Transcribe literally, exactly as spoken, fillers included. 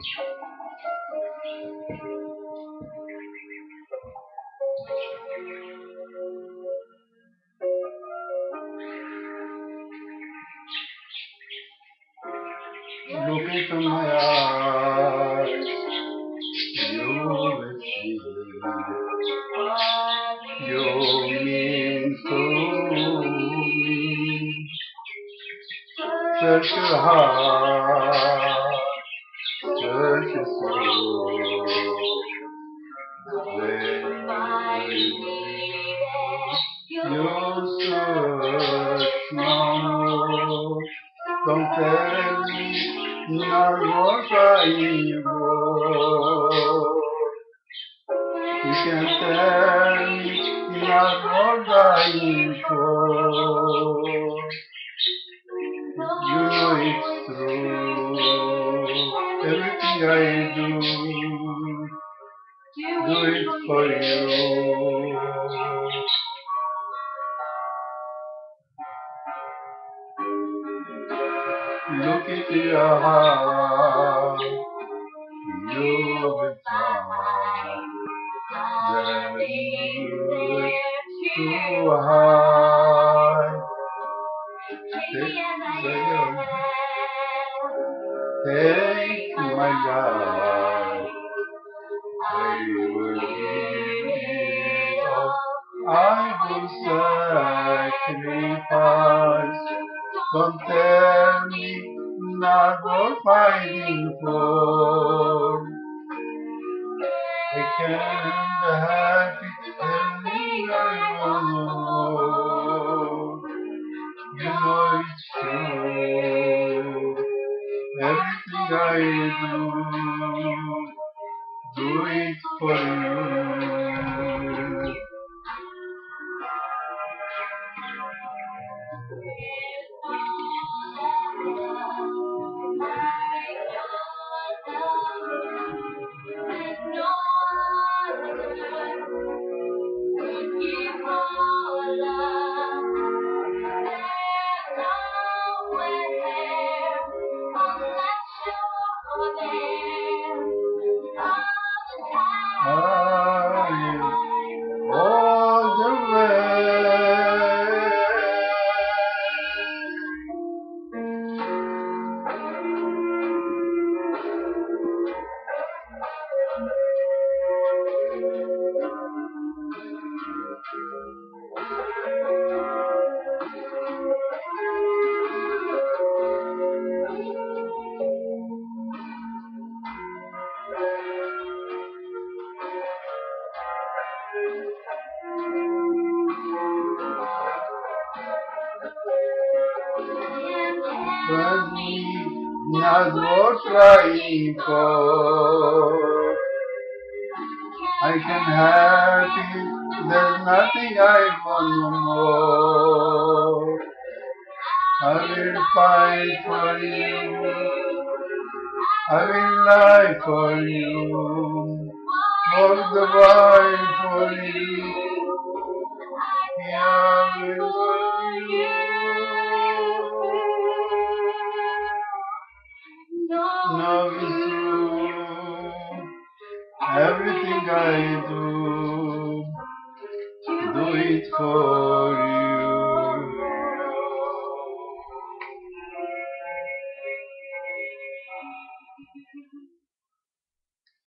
Look into my eyes, you will see you mean to me. Search your heart, search your soul. When you search no more, don't tell me not what I want. You can tell me not what I'm for. You know it's true. Everything I do, do it for you. Look into your heart, you'll be found. That you too high. Take, take my life, I will give it all. I will sacrifice. Don't tell me not worth fighting for. I can't have it everything I want. You know it's true. Everything I do, do it for you. I am all the way. But me not worth trying for. I can have it, there's nothing I want no more. I will fight for you, I will lie for you, walk the line for you, yeah, I will for you. No, it's true. Everything I do, do it for you.